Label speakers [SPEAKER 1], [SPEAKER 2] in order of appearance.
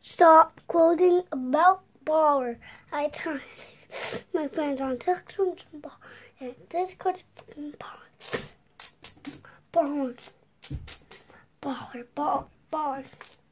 [SPEAKER 1] Stop quoting about baller. I tell my friends on TikTok and Discord baller, baller, baller.